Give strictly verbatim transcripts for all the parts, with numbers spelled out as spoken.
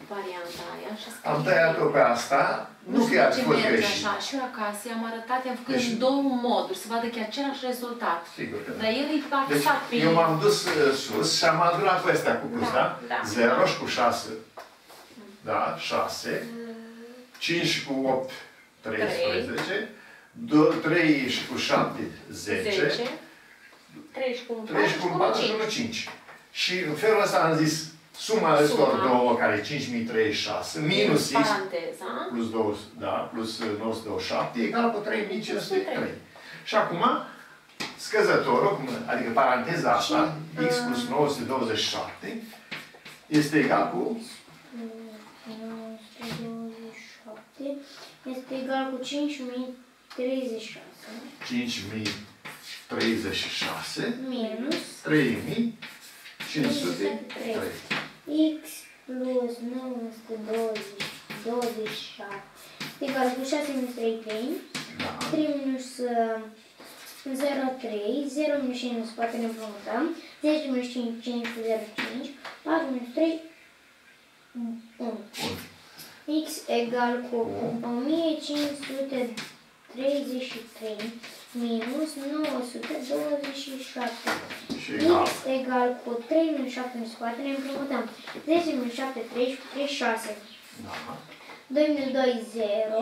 varianta aia și scrie. Am tăiat-o pe asta, nu că ar fi fost greșit. Așa, și eu acasă i-am arătat, i-am făcut în două moduri, să vadă că e același rezultat. Sigur că da. Dar el e Deci, axat pe... eu m-am dus sus și am adunat cu astea cu plus, da? zero și cu șase. Da, șase. cinci și cu opt, treisprezece. trei și cu șapte, zece. trei și cu patru și cu cinci. Și în felul ăsta am zis suma acestor două, care e cinci mii treizeci și șase, minus X, plus, două, da, plus nouă sute douăzeci și șapte, egal cu trei mii cinci sute trei. Și acum, scăzătorul, adică paranteza asta, X plus nouă sute douăzeci și șapte, este egal cu... nouă sute douăzeci și șapte este egal cu cinci mii treizeci și șase. cinci mii treizeci și șase minus trei mii cinci sute trei. X plus nouă sute douăzeci și șapte egal cu șase minus trei, trei. Da. trei minus zero, trei. zero minus cinci, poate ne împrumutăm. zece minus cinci, cinci cu zero, cinci. patru minus trei, unu. X egal cu o mie cinci sute treizeci și trei minus nouă sute douăzeci și șapte. X egal cu trei minus șapte minus patru, ne împrumutăm. zece minus șapte, treizeci, cu trei, șase. doi minus doi, zero.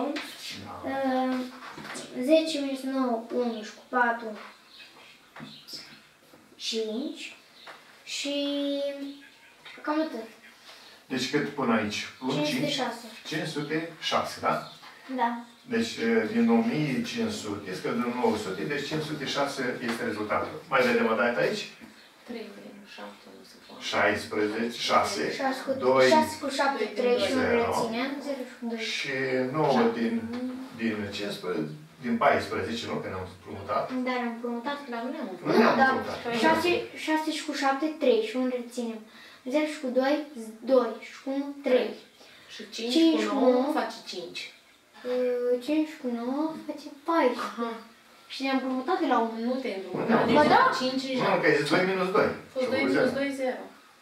zece minus nouă, unu și cu patru, cinci. Și cam atât. Deci cât până aici? cinci sute șase. cinci sute șase, da? Da. Deci din o mie cinci sute, scăzând nouă sute, deci cinci sute șase este rezultatul. Mai vedem o dată aici? trei, șapte, nu se poate. șaisprezece, șase, doi, șase cu șapte, trei și unu reținem, zero și cu doi. Și nouă din, din cincisprezece, din paisprezece, nu? Că ne-am împrumutat. Da, ne-am împrumutat. Dar nu ne-am Nu ne-am împrumutat. șase și cu șapte, trei și unu reținem. zero și cu doi, doi și cu unu, trei. Și cinci cu nouă face cinci. cinci cu nouă face paisprezece. Și ne-am împrumutat de la unu. Nu te-ai împrumutat. Deci Ba da? cinci și nu, că e doi minus doi. fost doi minus doi, zero.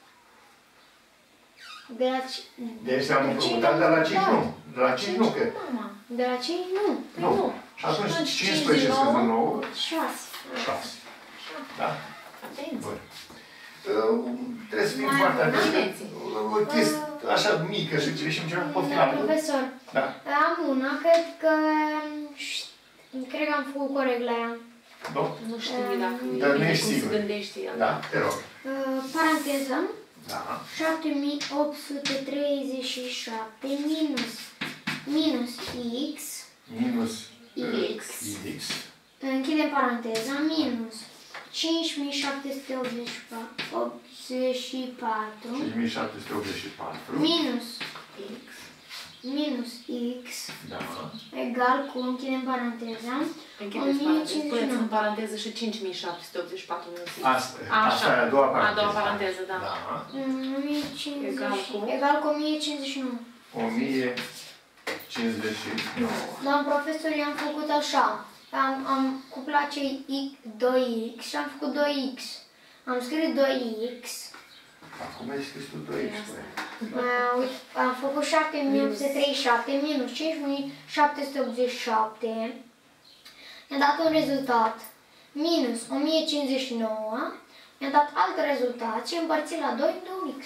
De la deci ne-am împrumutat de la cinci, nu. De la cinci nu, că... De la cinci nu. Nu. Și atunci cincisprezece scăzând nouă, șase. șase. Da? Atenție. Trebuie să fim foarte atenți. O chestie așa mică și știm ceva poftim. Profesor, am una, cred că... Cred că am făcut corect la ea. Nu? Nu știu dacă Dar nu cum ești se sigur. gândește el. Da? Te rog. Paranteză. Da. șapte mii opt sute treizeci și șapte minus minus X. Minus X. X. Închidem paranteza. Minus cinci mii șapte sute optzeci și patru. cinci mii șapte sute optzeci și patru. Minus X. Minus X. Da. Egal cu, închidem paranteza. Închideți paranteza. Puneți în paranteză și cinci mii șapte sute optzeci și patru minus X. Asta, asta e a doua paranteză. A doua paranteză, da. Da. o mie cincizeci, Egal cu? Egal cu o mie cincizeci și nouă. o mie cincizeci și nouă. Doamna profesor, i-am făcut așa. Am, am cuplat cei doi X și am făcut doi X. Am scris doi X. Acum ai scris tu doi X. Uh, am făcut șapte mii opt sute treizeci și șapte minus cinci mii șapte sute optzeci și șapte. Mi-a dat un rezultat minus o mie cincizeci și nouă. Mi-a dat alt rezultat și împărțit la doi, doi X.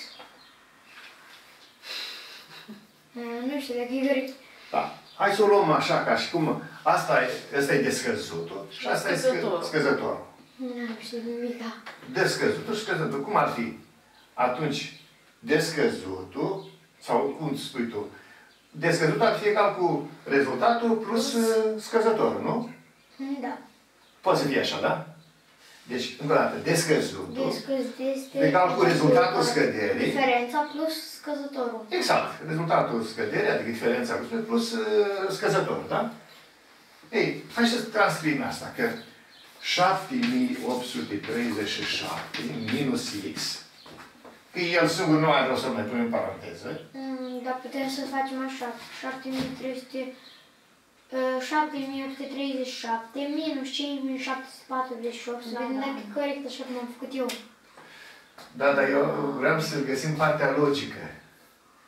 Uh, nu știu dacă e corect. Da. Hai să o luăm așa, ca și cum asta e, ăsta e descăzutul și asta e scăzătorul. Nu știu nimic. Descăzutul și scăzătul. Cum ar fi? Atunci, descăzutul, sau cum spui tu, descăzutul ar fi egal cu rezultatul plus scăzătorul, nu? Da. Poate să fie așa, da? Deci, încă o dată, descăzutul este egal cu rezultatul scăderii. Diferența plus scăzătorul. Exact. Rezultatul scăderii, adică diferența plus scăzătorul, da? Ei, hai să transcriem asta, că șapte mii opt sute treizeci și șapte minus X, că el singur nu are rost să mai punem în paranteză. Mm, dar putem să facem așa. șapte mii trei sute, șapte mii opt sute treizeci și șapte minus cinci mii șapte sute patruzeci și opt. Să vedem dacă e corect așa cum am făcut eu. Da, dar eu vreau să găsim partea logică.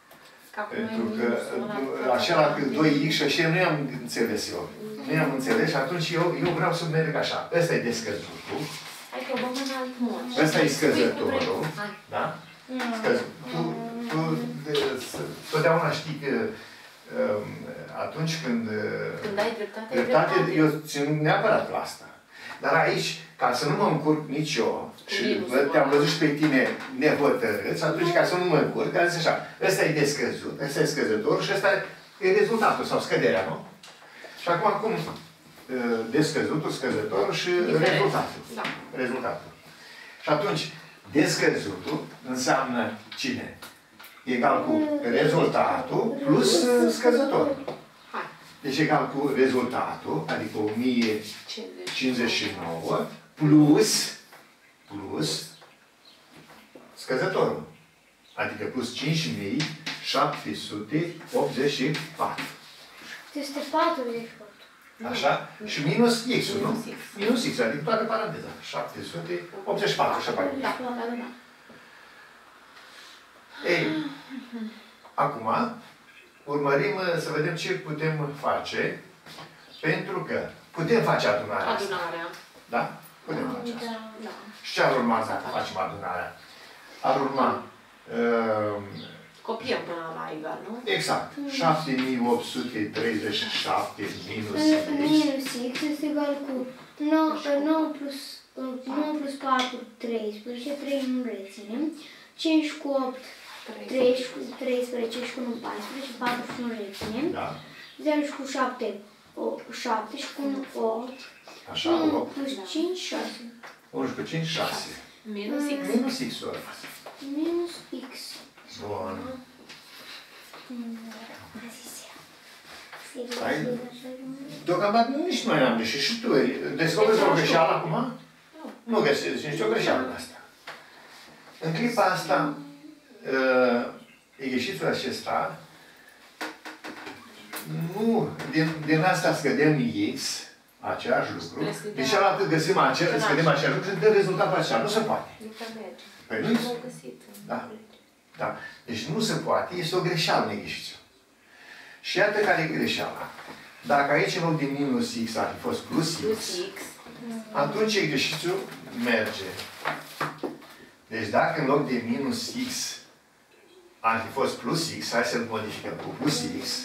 Pentru că acela cu doi x și așa nu i-am înțeles eu. Nu i-am înțeles și atunci eu, eu vreau să merg așa. Ăsta e descăzutul. Hai că vom în alt mod. Ăsta e scăzătorul. Da? Scăzut. Tu, tu de, totdeauna știi că um, atunci când... Când ai dreptate, dreptate, dreptate. eu țin neapărat la asta. Dar aici, ca să nu mă încurc nici eu, și te-am văzut și pe tine nehotărâți, atunci ca să nu mă încurc, am zis așa, ăsta e descăzut, ăsta e scăzător și ăsta e rezultatul sau scăderea, nu? Și acum, acum descăzutul, scăzătorul și Diferent. rezultatul. Da. Rezultatul. Și atunci, descăzutul înseamnă cine? Egal cu rezultatul plus scăzătorul. Hai. Deci egal cu rezultatul, adică o mie cincizeci și nouă, plus, plus scăzătorul. Adică plus cinci mii șapte sute optzeci și patru. Este patruzeci și patru. Așa? Și minus x-ul, nu? Minus x, adică toată paranteza. șapte sute optzeci și patru, așa pare. Da, da, da, da. Ei, acum, urmărim să vedem ce putem face, pentru că putem face adunarea asta. Adunarea. Da? Putem face asta. Da. Da. Și ce ar urma dacă facem adunarea? Ar urma... Uh, Copiem până la egal, nu? exact. șapte mii opt sute treizeci și șapte minus x. Minus x este egal cu nouă plus, nouă plus patru, treisprezece, trei nu reținem, cinci cu opt, treisprezece și cu unu, paisprezece, patru și nu reținem, Da. zero și cu șapte, șapte și cu unu, opt, Așa, unu opt. plus cinci, șase. unu cu cinci, șase. Minus x. Minus x-ul ăla. Minus x. Bun. Hai. Deocamdată nici noi n-am greșit. Și tu descoperi o greșeală acum? Nu găsești nici o greșeală în asta. În clipa asta, ieșitul acesta, nu, din, din asta scădem x, același lucru, deci cealaltă găsim același, scădem același lucru și dă rezultatul acela. Nu se poate. Păi nu Da. Da. Deci nu se poate, este o greșeală în ieșitul. Și iată care e greșeala. Dacă aici în loc de minus x ar fi fost plus x, Plus x. atunci exercițiul merge. Deci dacă în loc de minus x ar fi fost plus x, hai să-l modificăm cu plus x,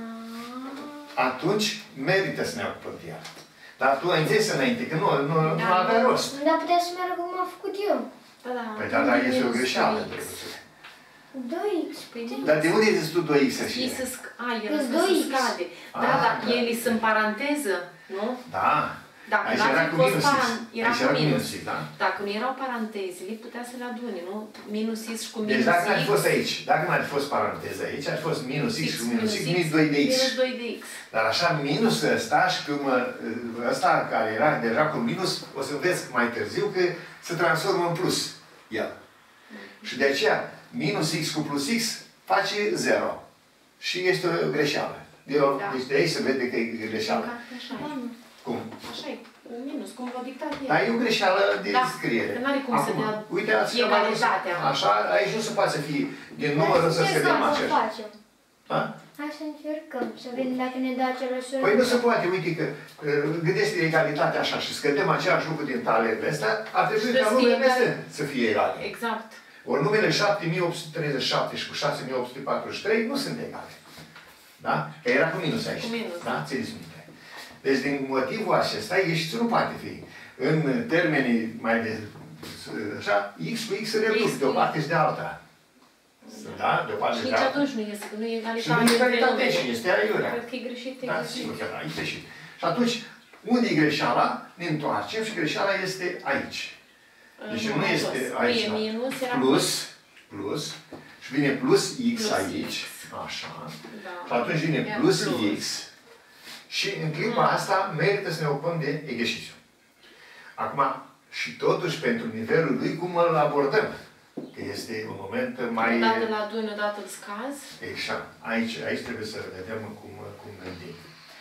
atunci merită să ne ocupăm de el. Dar tu ai înțeles înainte, că nu, nu, Da. nu avea rost. Dar putea să meargă cum am făcut eu. Da, da. Păi da, dar este o Minus greșeală. doi x. doi x. Păi Dar de unde ai zis tu doi x așa? Ei se sc... A, el Că-s se doi x. scade. Da, Ah, dar da. ele sunt paranteză, nu? Da. Dacă Aici n-ar era fi cu fost minus x. paran- era Aici cu era cu minus. minus x, da? Dacă nu erau parantezele, putea să le adune, nu? Minus x și cu minus Deci dacă x. n-ar fi fost aici, dacă n-ar fi fost paranteză aici, ar fi fost minus x cu minus x, minus doi de x. Minus doi de x. Dar așa, minus ăsta și cum ăsta care era deja cu minus, o să vezi mai târziu că se transformă în plus el. Și de aceea, minus x cu plus x face zero. Și este o greșeală. De, Da. Deci de aici se vede că e greșeală. Așa e. Cum? Așa e. Cu minus, cum v-a dictat el. Dar e o greșeală de Da, scriere. că n-are cum să Acum, dea uitați că mai egalitatea. așa, aici nu se poate să fie din numărul să scădem Hai să acești. facem. Da? Hai să încercăm, să vedem dacă ne dă același rezultat. Păi nu se poate, uite că uh, gândește egalitatea așa și scădem același lucru din talele astea, ar trebui Și ca să numele fie astea egal. să fie egale. Exact. Ori numele șapte mii opt sute treizeci și șapte și cu șase mii opt sute patruzeci și trei nu sunt egale. Da? Că era cu minus aici. Cu minus. Da? Țineți minte. Deci din motivul acesta, ieșitul nu poate fi. În termenii mai de așa, x cu x se reduc de o parte și de alta. Da? De o parte Și și de nici alta. atunci nu este, că nu e egalitate. Și nu e egalitate între și numere. este aiurea. Cred că e greșit, e Da, greșit. sigur că da, e greșit. Și atunci, unde e greșeala, ne întoarcem și greșeala este aici. Deci nu este aici. Nu e minus, era Plus, plus, și vine plus x Plus aici. X. Așa. Da. Și atunci vine Iar plus plus. x. Și în clipa asta merită să ne ocupăm de exercițiu. Acum, și totuși pentru nivelul lui, cum îl abordăm? Că este un moment mai... Odată la aduni, odată îl scazi. Exact. Aici, aici trebuie să vedem cum, cum gândim.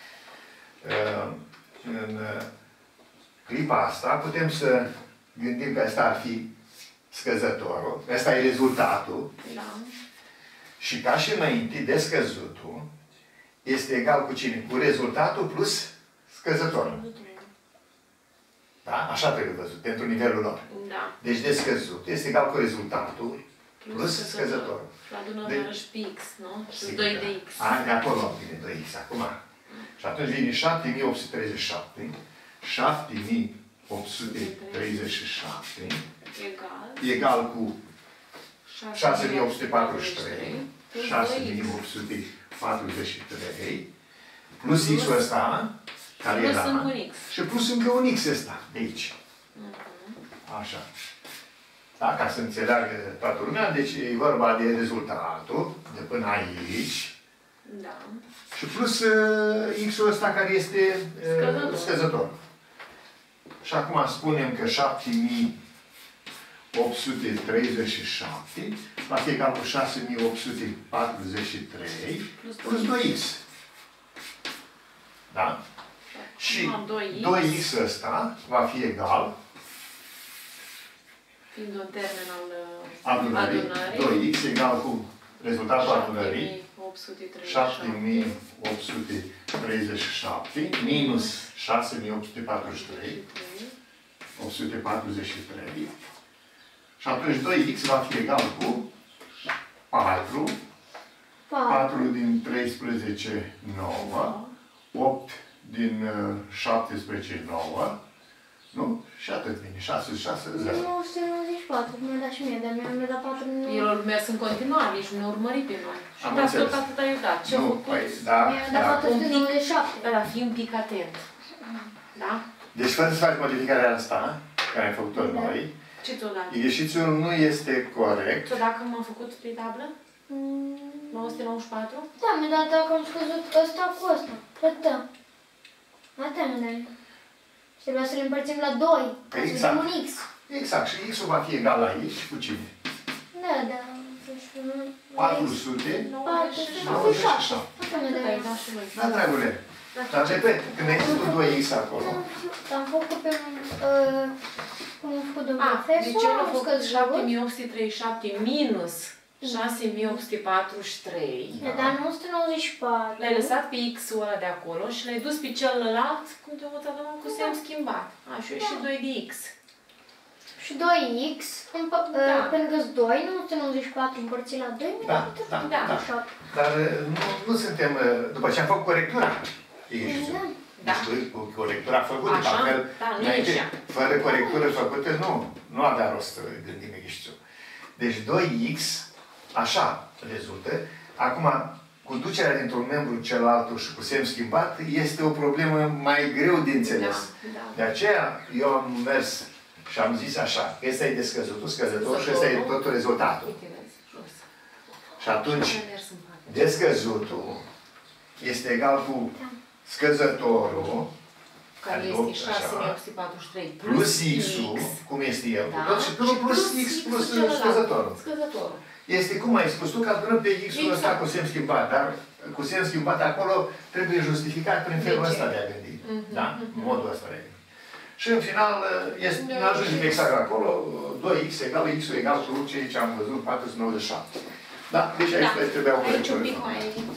Uh, în uh, clipa asta putem să gândim că asta ar fi scăzătorul, asta e rezultatul Da. Și ca și înainte, descăzutul este egal cu cine? Cu rezultatul plus scăzătorul. Da? Așa trebuie văzut, pentru nivelul lor. Da. Deci descăzut este egal cu rezultatul plus, plus scăzătorul. Și adunăm de... iarăși pe x, nu? Și Sigur, doi da. de x. A, de acolo vine doi x acum. Și atunci vine șapte mii opt sute treizeci și șapte, șapte mii opt sute treizeci și șapte egal, egal cu șase mii opt sute patruzeci și trei, șase mii opt sute patruzeci și trei, plus x-ul ăsta, care plus era, încă un x. și plus încă un x ăsta, de aici. Așa. Da? Ca să înțeleagă toată lumea, deci e vorba de rezultatul de până aici. Da. Și plus uh, x-ul ăsta care este uh, Scăzător. scăzător. Și acum spunem că șapte mii opt sute treizeci și șapte va fi egal cu șase mii opt sute patruzeci și trei plus, plus doi x. Da? Și doi x ăsta va fi egal, fiind un termen al adunării, adunării, doi x egal cu rezultatul adunării, șapte mii opt sute treizeci și șapte minus șase mii opt sute patruzeci și trei, opt sute patruzeci și trei. Și atunci doi x va fi egal cu patru, patru din treisprezece, nouă, opt din șaptesprezece, nouă, nu? Și atât vine, șase, șase, zero. nouă sute nouăzeci și patru, mi-a dat și mie, dar mi-a dat patru mii. El a mers în continuare, nici nu ne-a urmărit pe noi. Și Am dați înțeles. tot atât ai dat. Ce-a Nu, făcut? păi, da, Mi-a dat da. patru sute nouăzeci și șapte. Da, da, fii un pic atent. Da? Deci fără să faci modificarea asta, care ai făcut-o Da. noi, Ce ți-o dat? ieșițiul nu este corect. Ce dacă m-am făcut pe tablă? Mm, nouă sute nouăzeci și patru? Da, mi-a dat dacă am scăzut ăsta cu ăsta. Atâta. Atâta mi-a dat. Și trebuia să le împărțim la doi. Ca să Exact. vedem un x. Exact. Și x-ul va fi egal aici cu cine? Da, da. patru sute patru sute nouăzeci nouăzeci și și șapte. șapte. Asta mi-a Atât ai dat. dat și voi. Da, dragule. Dar repet, când ai zis cu doi x acolo, Am făcut pe... Uh, cum am făcut domnul A, profesor, deci el a am făcut scăzut. șapte mii opt sute treizeci și șapte minus șase mii opt sute patruzeci și trei. Mi-a dat nouă sute nouăzeci și patru. L-ai lăsat pe x-ul ăla de acolo și l-ai dus pe celălalt, cum te-a învățat domnul, cu semn schimbat. A, și și doi de x. Și doi x, Da. pentru că sunt doi, nouă sute nouăzeci și patru împărțit la doi, mi-a da, dat atât. da, Da. da. șapte. Dar nu, nu suntem, după ce am făcut corectura, ieșițiul. Da. Deci cu corectura făcută, Așa? altfel, Da, nu înainte, ieșea. fără corectură făcută, nu, nu avea rost să gândim ieșițiul. Deci doi x, așa rezultă. Acum, cu ducerea dintr-un membru în celălalt și cu semn schimbat, este o problemă mai greu de înțeles. Da, da. De aceea, eu am mers și am zis așa, că ăsta e descăzutul, scăzător și ăsta e tot rezultatul. Uite, vezi, jos. Și atunci, Ai mers în parte. descăzutul este egal cu scăzătorul, Care adică, este așa, șase mii opt sute patruzeci și trei plus x-ul, cum este el, Da. tot și tot plus x plus celălalt. scăzătorul. Scăzătorul. Este cum ai spus tu, că adunăm pe x-ul ăsta Exact. cu semn schimbat, dar cu semn schimbat acolo trebuie justificat prin felul De ce? ăsta de a gândi. Mhm, Da? mhm. Modul ăsta de a gândi. Și în final, este, Da, ne ajungem și- exact acolo, doi x egal, x-ul egal cu ce ce am văzut, patru sute nouăzeci și șapte. Da? Deci aici Da. trebuia o Aici un pic corectură. mai...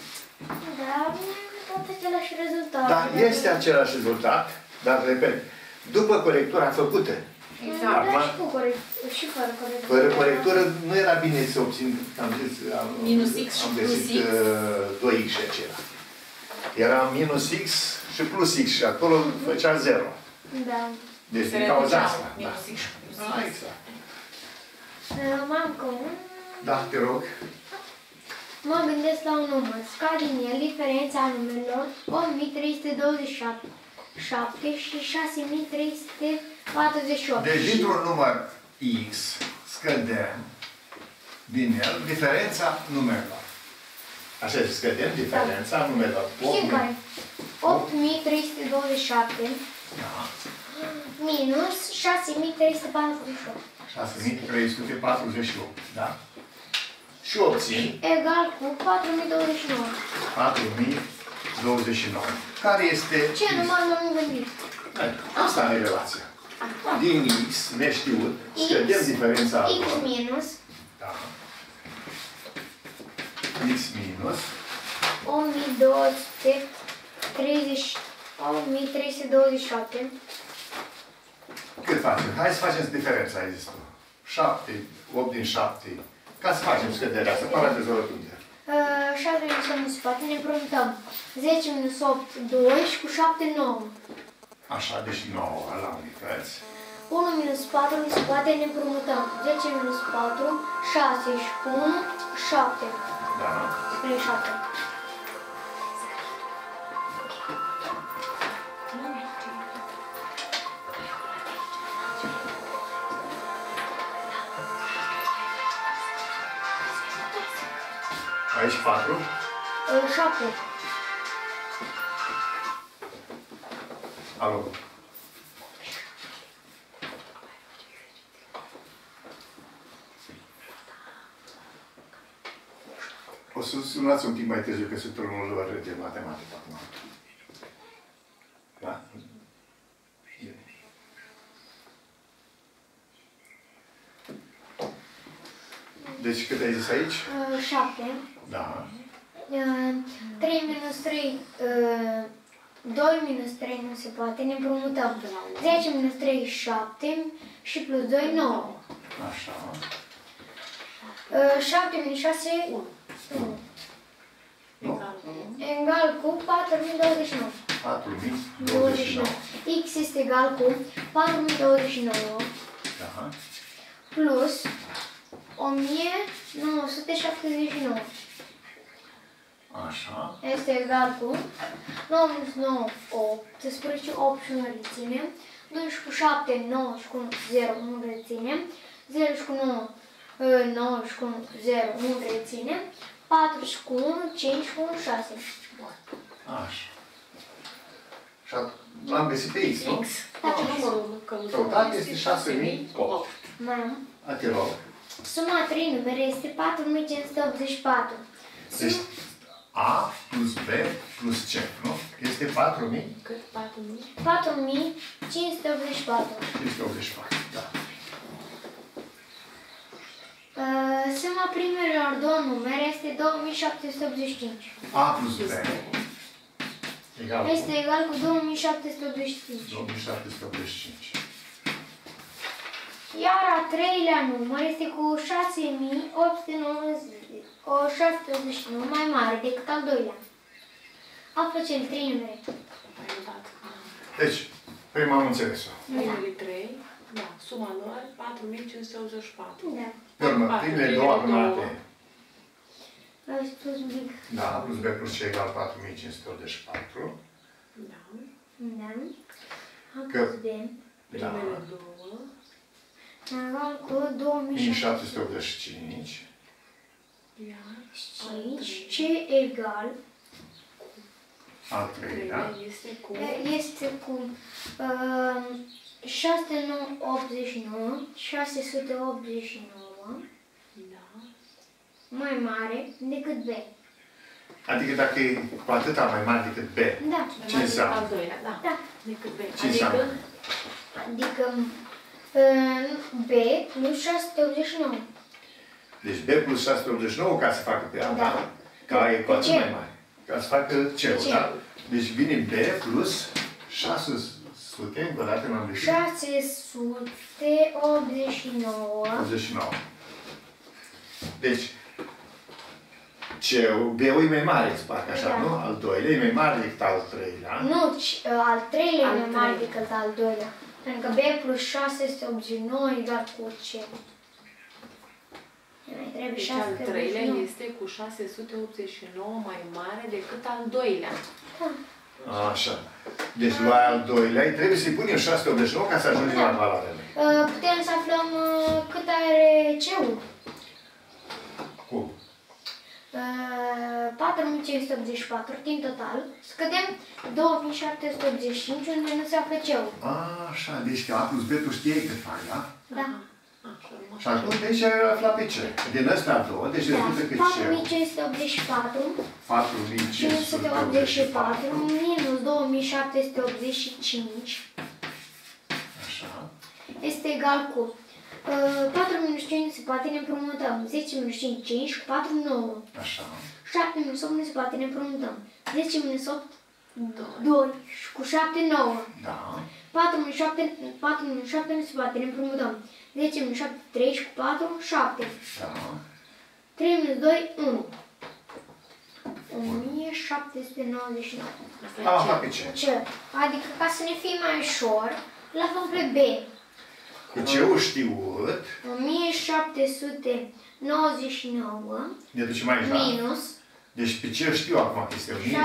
Dar tot același rezultat. Dar este același rezultat, dar repet, după corectura făcută, Exact. Da, și cu corect, și fără corectură. fără corectură, nu era bine să obțin, am zis, am, Minus x și am plus găsit x. uh, doi x și acela. Era minus x și plus x și acolo făcea zero. Da. Deci Se din cauza reduceau, asta. Da. minus x și plus Da, x. exact. Mai am că un... Da, te rog. Mă gândesc la un număr. Scad din el diferența numerelor opt mii trei sute douăzeci și șapte și șase mii trei sute patruzeci și opt. Deci dintr-un număr x scădem din el diferența numerelor. Așa zice, scădem diferența numerelor. Știm care? opt mii trei sute douăzeci și șapte Da. minus șase mii trei sute patruzeci și opt. șase mii trei sute patruzeci și opt. Da? Și obțin Egal cu patru mii douăzeci și nouă. patru mii douăzeci și nouă. Care este... Ce număr m-am gândit? Asta e relația. Din x, neștiut, scădem diferența X lor. minus Da. X minus o mie două sute treizeci, o mie trei sute douăzeci și șapte. Cât facem? Hai să facem diferența, ai zis tu. șapte, opt din șapte. Ca să facem scăderea, să paranteză o rotundă. șase minus unu în spate, ne împrumutăm. zece minus opt, doi și cu șapte, nouă. Așa, deci nouă la unități. unu minus patru în spate, ne împrumutăm. zece minus patru, șase și cu unu, șapte. Da. Spre șapte. Aici patru. șapte. Alo. O să sunați un pic mai târziu, că sunt unul lor de matematică acum. Da? Deci cât ai zis aici? șapte. Da. trei minus trei, doi minus trei nu se poate, ne împrumutăm. zece minus trei, șapte și plus doi, nouă. Așa. șapte minus șase, unu. Nu? Egal cu patru mii douăzeci și nouă. patru mii douăzeci douăzeci și și nouă. nouă. X este egal cu patru mii douăzeci și nouă Da. plus o mie nouă sute șaptezeci și nouă. Așa. Este egal cu nouă minus nouă, optsprezece, opt și unu reținem, doi și cu șapte, nouă și cu unu, zero, nu reținem, zero și cu nouă, nouă și cu unu, zero, nu reținem, patru și cu unu, cinci și cu unu, șase. Așa. Și l-am găsit pe X, nu? X. Deci numărul Căutat este șase mii opt. Mai am. A, te rog. Suma a trei numere este patru mii cinci sute optzeci și patru. Deci A plus B plus C, nu? Este patru mii Cât? patru mii? patru mii cinci sute optzeci și patru. cinci sute optzeci și patru, da. Uh, suma primelor două numere este două mii șapte sute optzeci și cinci. A plus B egal cu Este egal cu două mii șapte sute optzeci și cinci. două mii șapte sute optzeci și cinci. Iar a treilea număr este cu șase mii opt sute optzeci și nouă mai mare decât al doilea. Află cele trei numere. Deci, prima am înțeles-o. Primele trei, da, suma lor, patru mii cinci sute optzeci și patru. Da. Pe urmă, primele două adunate. Ai spus un pic. Da, plus B plus C egal patru mii cinci sute optzeci și patru. Da. Da. A Că- plus B. Da. Primele două. Egal cu două mii mii șapte șapte sute optzeci și cinci. Iar sute optzeci și cinci. C egal Al treilea. treilea este cu... este cu uh, șase sute optzeci și nouă, șase sute optzeci și nouă Da. mai mare decât B. Adică dacă e cu atâta mai mare decât B, Da. ce înseamnă? Al doilea, da. Da. Decât B. Ce înseamnă? Adică uh, B plus șase sute optzeci și nouă. Deci B plus șase sute optzeci și nouă ca să facă pe A, Da. ca e cu atât Ce? mai mare. Ca să facă C-ul, Ce? da? Deci vine B plus șase sute, încă o dată m-am găsit, șase sute optzeci și nouă. optzeci și nouă. Deci, C-ul, B-ul e mai mare, îți parcă așa, Da. nu? Al doilea e mai mare decât al treilea. Nu, ci, uh, al treilea Al e mai mare treilea. decât al doilea. Pentru că B plus șase sute optzeci și nouă egal cu C. Mai trebuie Deci șase al sute optzeci și treilea nouă. este cu șase sute optzeci și nouă mai mare decât al doilea. Da. Așa. Deci la al doilea trebuie să-i punem șase sute optzeci și nouă ca să ajungem la valoarele. Uh, Putem să aflăm uh, cât are C-ul. Cum? Uh, patru mii cinci sute optzeci și patru din total. Scădem două mii șapte sute optzeci și cinci unde nu se află C-ul. Așa, deci că A plus B tu știai cât fac, da? Da. Așa, urmă. Și atunci de aici ai aflat pe C. Din ăsta două, deci rezultă că patru C-ul mii cinci sute optzeci și patru patru mii cinci sute optzeci și patru minus două mii șapte sute optzeci și cinci Așa. este egal cu uh, patru minus cinci se poate ne împrumutăm. zece minus cinci, cinci, cu patru, nouă. Așa. șapte minus opt ne se poate, ne împrumutăm. zece minus opt, doi. Și cu șapte, nouă. Da. patru minus șapte, patru minus șapte ne se poate, ne împrumutăm. zece minus șapte, trei și cu patru, șapte. Da. trei minus doi, unu. o mie șapte sute nouăzeci și nouă. Am aflat pe ce? Ce? Adică ca să ne fie mai ușor, îl aflăm pe B. Cu ce-ul știut, o mie șapte sute nouăzeci și nouă ne ducem aici, da? minus Deci pe ce știu acum că este o mie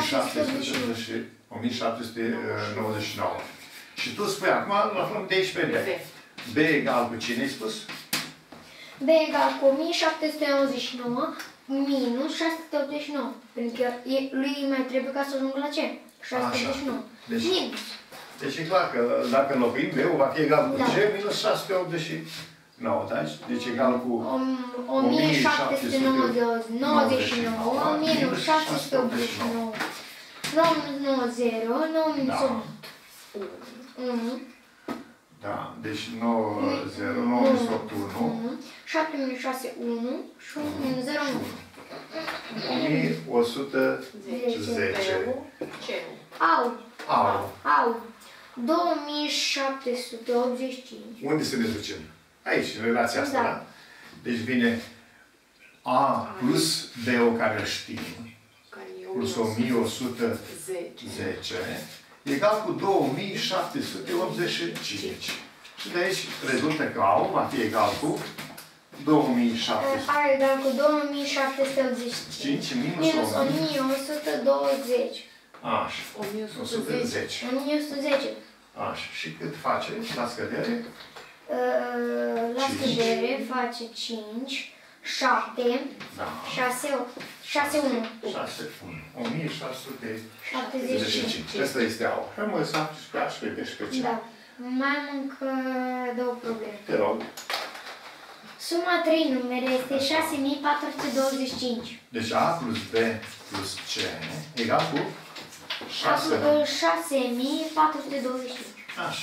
șapte sute nouăzeci și nouă. Și tu spui acum, îl aflăm de aici pe B. B egal cu cine ai spus? B egal cu o mie șapte sute nouăzeci și nouă minus șase sute optzeci și nouă. Pentru că e- lui mai trebuie ca să ajungă la ce? șase sute optzeci și nouă. Deci, Minus. deci e clar că dacă înlocuim B-ul va fi egal cu Da. C minus șase sute optzeci și nouă, da? Deci egal cu O mie șapte sute nouăzeci și nouă minus șase sute optzeci și nouă. nouă minus nouă, zero. nouă minus Da. opt, unu. Da, deci nouă, zero, nouă minus opt, unu. șapte minus șase, unu. Și unu minus zero, unu. o mie o sută zece. Ce? Au. Au. Au. două mii șapte sute optzeci și cinci. Unde să ne ducem? Aici, în relația asta, Da. da? Deci vine A plus B-ul care îl știm, Care e plus o mie o sută zece, egal cu două mii șapte sute optzeci și cinci. Și de aici rezultă că A va fi egal cu două mii șapte sute Are egal cu două mii șapte sute optzeci și cinci. cinci minus Minus o mie. o mie o sută douăzeci. Așa. o mie o o sută sută zece. zece. o mie o sută zece. Așa. Și cât face la scădere? Uh, La Cinci. scădere face cinci, șapte, Da. șase, șase, unu. șase, unu. o mie șase sute șaptezeci și cinci. cinci. Asta este A. Hai mă, să și pe A și pe B și pe C. Da. Mai am încă două probleme. Te rog. Suma trei numere este șase mii patru sute douăzeci și cinci. Deci A plus B plus C egal cu șase. șase mii patru sute douăzeci și cinci. Așa.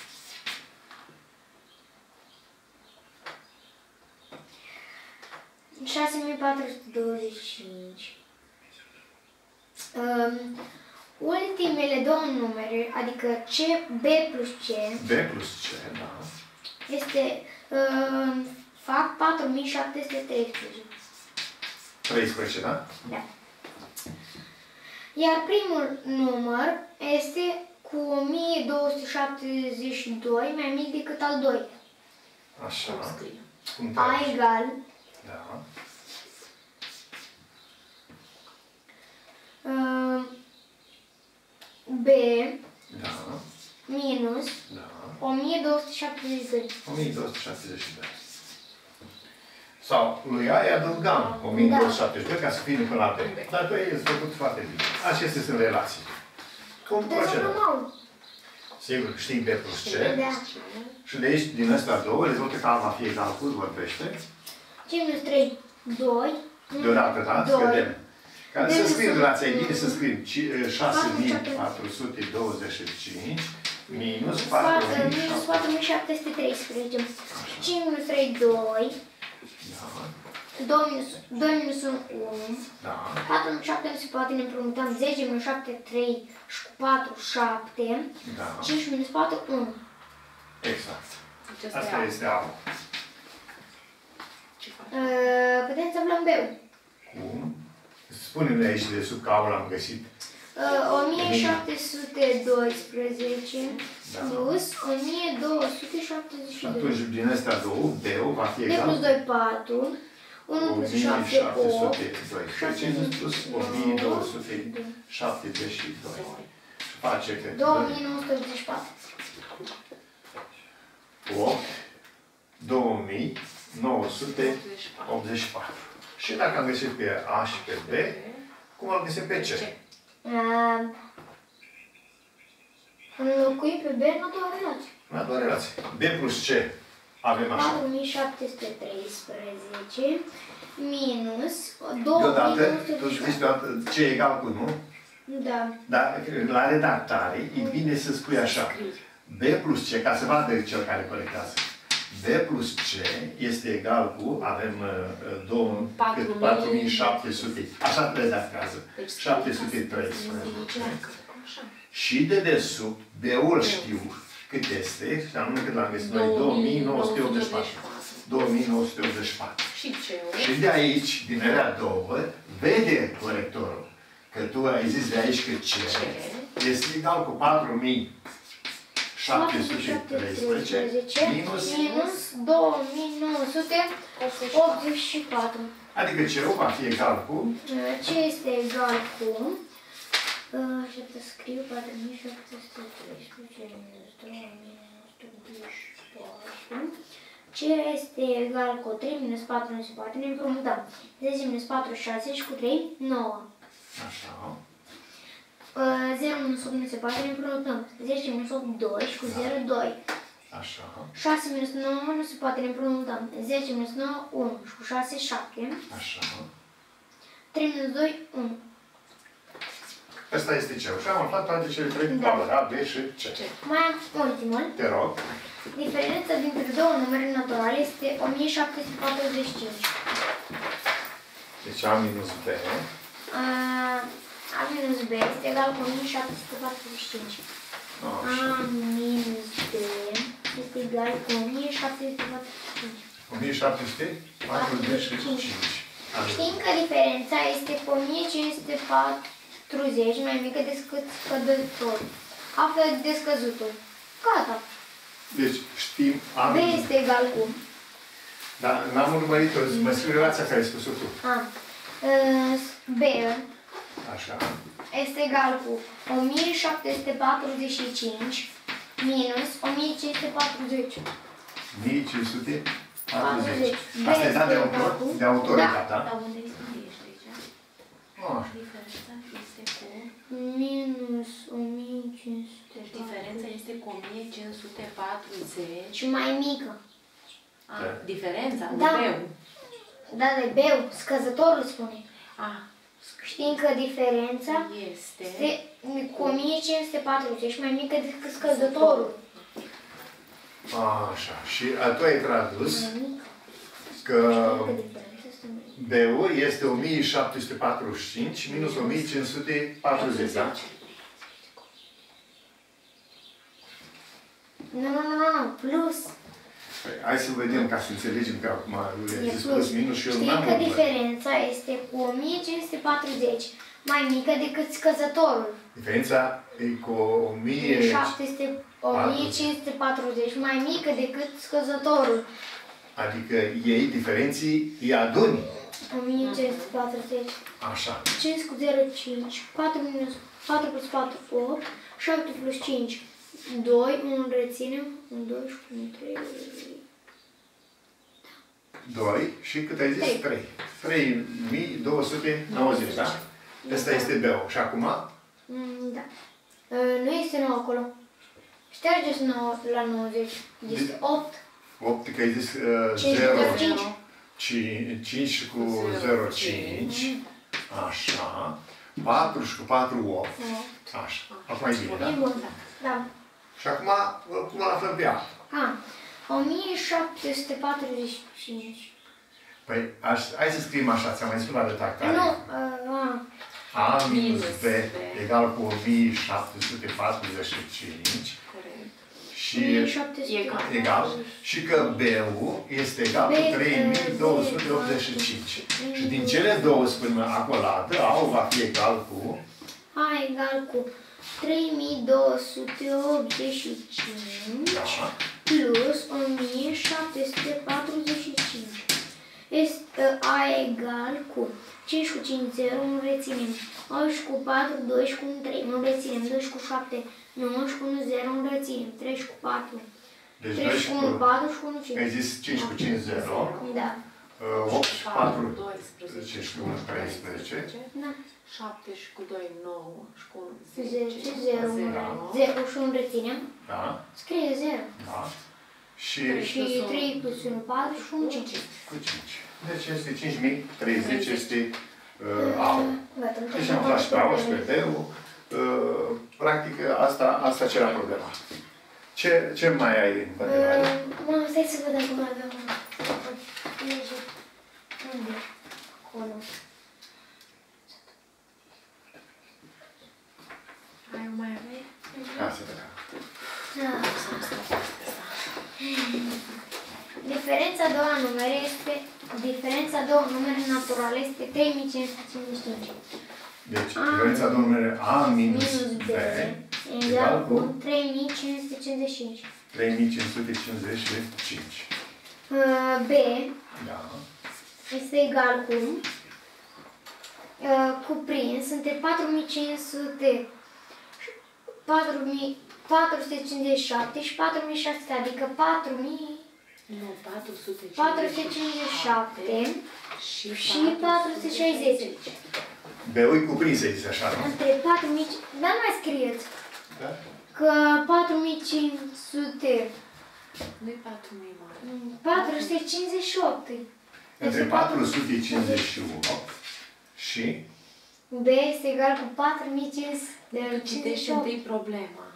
șase mii patru sute douăzeci și cinci. Um, ultimele două numere, adică C, B plus C, B plus C, da. este, um, fac patru mii șapte sute treisprezece. treisprezece, da? Da. Iar primul număr este cu o mie două sute șaptezeci și doi mai mic decât al doilea. Așa. Scrie. Cum A tragi? egal Da. uh, B Da. minus Da. o mie două sute șaptezeci și doi. o mie două sute șaptezeci și doi. Sau lui A îi adăugam o mie două sute șaptezeci și doi ca să fie până la B. Dar tu ai făcut foarte bine. Acestea sunt relații. Cum procedăm? Dezvoltăm. Sigur, știi B plus C. Da. Și de aici, din astea două, rezultă că A va fi egal cu, vorbește. cinci minus trei, doi. Deodată, da? doi. Scădem. Ca să Doi. scriem relația, e bine să scriem șase mii patru sute douăzeci și cinci minus patru mii șapte sute treisprezece. cinci minus trei, doi. doi minus, doi minus unu, unu. Da. patru minus șapte nu se poate, ne împrumutăm. zece minus șapte, trei. Și cu patru, șapte. Da. cinci minus patru, unu. Exact. Deci Asta A. este A. Ce faci? Uh, putem să aflăm B-ul. Cum? Spune-ne aici de sub că A l-am găsit. Uh, o mie șapte sute doisprezece Da. plus o mie două sute șaptezeci Și și doi. atunci, din astea două, B-ul va fi B plus egal doi, patru. unu o plus mie șapte, șapte opt. sute doisprezece plus o mie două sute șaptezeci și doi. Și face că două mii nouă sute optzeci și patru. opt, două mii nouă sute optzeci și patru. Și dacă am găsit pe A și pe B, cum am găsit pe C? Uh, înlocuim pe B în a doua relație. În a doua relație. B plus C avem așa. patru mii șapte sute treisprezece minus două mii Deodată, nouă sute tu optzeci și zici patru. deodată C egal cu nu? Da. Dar la redactare e bine să spui așa. B plus C, ca să vadă cel care colectează. B plus C este egal cu, avem patru mii șapte sute, așa prezentează, șapte sute treisprezece. Și de desubt, B-ul știu cât este, și anume cât l-am găsit noi, două mii nouă sute optzeci și patru. două mii nouă sute optzeci și patru. Și C-ul? Și de aici, din alea două, vede corectorul că tu ai zis de aici că C este egal cu patru mii șapte sute treisprezece minus, minus două mii nouă sute optzeci și patru. adică C-ul va fi egal cu? C este egal cu, așa te scriu, patru mii șapte sute treisprezece minus două mii nouă sute optzeci și patru. C este egal cu trei minus patru minus patru, ne împrumutăm. zece minus patru, șase și cu trei, nouă. Așa. zero minus opt minus patru, ne împrumutăm. zece minus opt, doi și cu zero, doi. Așa. șase minus nouă nu se poate, ne împrumutăm. zece minus nouă, unu și cu șase, șapte. Așa. trei minus doi, unu. Ăsta este C-ul. Și am aflat toate cele trei Da. valori, A, B și C. Mai am ultimul. Te rog. Diferența dintre două numere naturale este o mie șapte sute patruzeci și cinci. Deci A minus B. A, A minus B este egal cu o mie șapte sute patruzeci și cinci. Așa. A minus B este egal cu o mie șapte sute patruzeci și cinci. o mie șapte sute patruzeci și cinci. Știm că diferența este cu o mie cinci sute patruzeci mai mică decât scăzătorul. Află descăzutul. Gata. Deci știm A B minus B. este egal cu... Dar n-am urmărit-o. Mă scriu relația care ai spus-o tu. A. B Așa. este egal cu o mie șapte sute patruzeci și cinci minus o mie cinci sute patruzeci. o mie cinci sute patruzeci. B Asta e dat de este autor? egal cu- De autoritate, da? Dar unde ești aici? Așa. Diferența este cu... Minus o mie cinci sute Deci diferența este cu o mie cinci sute patruzeci. și mai mică. A, diferența? Da. B-ul. Da, de beu, scăzătorul spune. A, Știm că diferența este... este cu o mie cinci sute patruzeci mai mică decât scăzătorul. Așa. Și tu ai tradus Mai mică. că Știm că diferența este mai mică. B-ul este o mie șapte sute patruzeci și cinci minus o mie cinci sute patruzeci, da? Nu, nu, nu, nu, plus. Păi, hai să vedem ca să înțelegem că acum E ai zis plus. plus minus și eu Știi n-am că urmărit. diferența este cu o mie cinci sute patruzeci mai mică decât scăzătorul. Diferența e cu o mie șapte sute, o mie cinci sute patruzeci mai mică decât scăzătorul. Adică ei, diferenții, îi aduni. o mie cinci sute patruzeci. Așa. cinci cu zero, cinci. patru minus patru plus patru, opt. șapte plus cinci, doi. unu reținem. unu, doi și unu, trei. doi și cât ai zis? trei. trei mii două sute nouăzeci, da? Ăsta este B-ul. Și acum? Mm, da. Uh, nu este nouă acolo. Ștergeți nouă la nouăzeci. Este opt. opt, că ai zis uh, cinci zero, cu cinci. cinci cu zero, cinci. Așa. patru și cu patru, opt. Așa. Acum e bine, E da? bun. Da. Și acum, cum îl aflăm pe A? A. o mie șapte sute patruzeci și cinci. Păi, aș, hai să scriem așa, ți-am mai spus la redactare. Nu. Uh, a. A minus B egal cu o mie șapte sute patruzeci și cinci. Corect. Și o mie șapte sute egal. egal. Și că B-ul este egal cu trei mii două sute optzeci și cinci. Și din cele două spune acoladă, A-ul va fi egal cu... A egal cu trei mii două sute optzeci și cinci Da. plus o mie șapte sute patruzeci și cinci. Este A egal cu cinci cu cinci, zero, nu reținem. opt și cu patru, doi și cu unu, trei, nu reținem. doi și cu șapte, nouă și cu unu, zero, nu reținem. trei și cu patru, Deci trei doi și și cu unu, cu... patru și cu unu, cinci. Ai zis cinci cu cinci, zero. Da. opt și patru, doisprezece și cu unu, treisprezece. Da. șapte și cu doi, nouă și cu unu, zece, zero, Da. zero și unu reținem. Da? Scrie zero. Da. Și Și trei plus unu, patru și unu, cinci. cu cinci. Deci este cinci mii treizeci, este uh, A-ul. Gata, Deci am aflat și pe A-ul și pe B-ul. Uh, practic, asta, asta ce era problema. Ce, ce mai ai în continuare? Mă, stai să văd acum avem un... Unde? Acolo. Ai o mai avei? Hai să vedem. Da. Diferența a doua numere este... Diferența a doua numere naturale este trei mii cinci sute cincizeci și cinci. Deci, diferența două numere A minus B egal cu trei mii cinci sute cincizeci și cinci. trei mii cinci sute cincizeci și cinci. B Da. este egal cu uh, cuprins între patru mii cinci sute, patru mii patru sute cincizeci și șapte și patru mii șase sute, adică patru mii patru sute cincizeci și șapte și patru sute șaizeci. B-ul e cuprins, se zice așa, nu? Între patru mii... Dar nu mai scrieți. Da? Că patru mii cinci sute... Nu-i patru mii mare. patru sute cincizeci și opt. Între patru sute cincizeci și opt și... B este egal cu patru mii cinci sute cincizeci Citești și opt. întâi problema.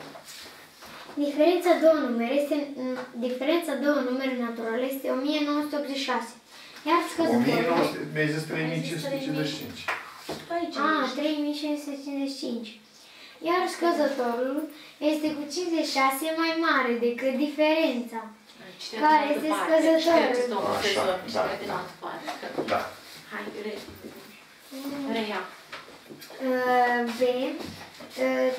Diferența două numere este... Diferența două numere naturale este o mie nouă sute optzeci și șase. Iar o mie scăzătorul... nouă sute, mi-ai zis trei mii cinci sute cincizeci și cinci. Ah, trei mii cinci sute cincizeci și cinci. Iar scăzătorul este cu cincizeci și șase mai mare decât diferența. Care este scăzătorul? Așa, da, da. Da. Hai, re... reia. Uh, B. Uh,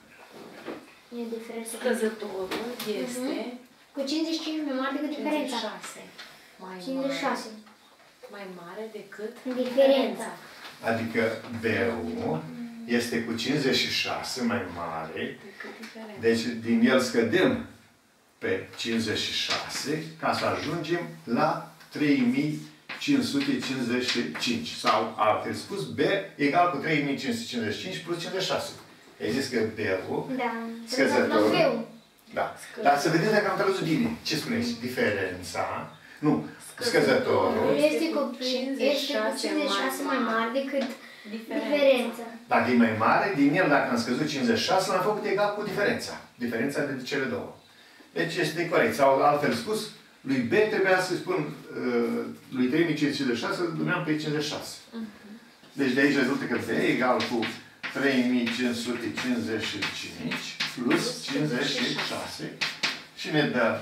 e diferența. Scăzătorul este... Cu cincizeci și cinci mai mare decât diferența. cincizeci și șase. Mai cincizeci și șase. mare, mai mare decât Diferența. Adică B-ul este cu cincizeci și șase mai mare. decât diferența. Deci din el scădem pe cincizeci și șase ca să ajungem la trei mii cinci sute cincizeci și cinci. Sau altfel spus, B egal cu trei mii cinci sute cincizeci și cinci plus cincizeci și șase. Ai zis că B-ul, Da. scăzătorul, da. Dar să vedem dacă am tradus bine. Ce spune aici? Diferența, nu, scăzătorul, Este cu cincizeci și șase mai mare decât diferența. dacă e mai mare, din el, dacă am scăzut cincizeci și șase, l-am făcut egal cu diferența. Diferența de cele două. Deci este corect. Sau altfel spus, lui B trebuia să spun, uh, lui trei mii cinci sute cincizeci și șase, dumeam pe cincizeci și șase. Deci de aici rezultă că B e egal cu trei mii cinci sute cincizeci și cinci plus cincizeci și șase și ne dă...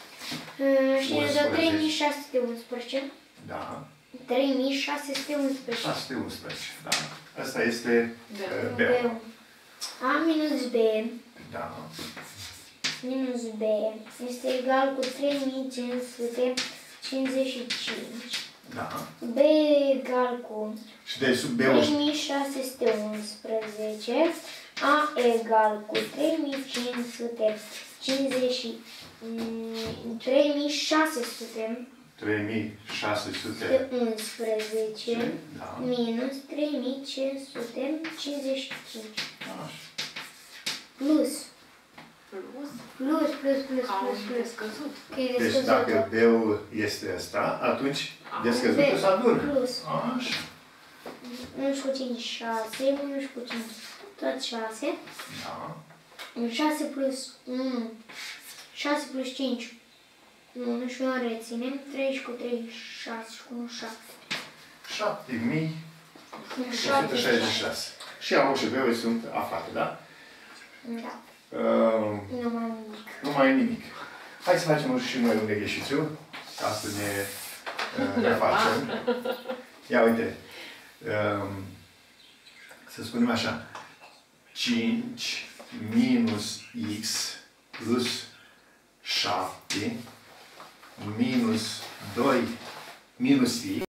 Și ne dă trei mii șase sute unsprezece. Da. trei mii șase sute unsprezece. șase sute unsprezece, da. Asta este uh, B. A minus B Da. minus B este egal cu trei mii cinci sute cincizeci și cinci. Da. B egal cu Și de sub B trei mii șase sute unsprezece. A egal cu trei mii cinci sute cincizeci și trei mii șase sute trei mii șase sute unsprezece da. minus trei mii cinci sute cincizeci și cinci. Așa. Plus. Plus? Plus, plus, plus, Ca plus, un plus. descăzut. Că e Deci descăzută. dacă B-ul este ăsta, atunci descăzutul se adună. Plus. Așa. unu și cu cinci, șase, unu și cu cinci, tot șase. Da. șase plus unu, șase plus cinci, unu și unu reținem, trei și cu trei, șase și cu unu, șapte. șapte mii o sută șapte. șaizeci și șase. Și A și B-ul sunt aflate, da? Da. Uh, Nu mai am nimic. nu mai e nimic. Hai să facem și noi un exercițiu, ca să ne uh, refacem. Ia uite. Um, să spunem așa. cinci minus x plus șapte minus doi minus x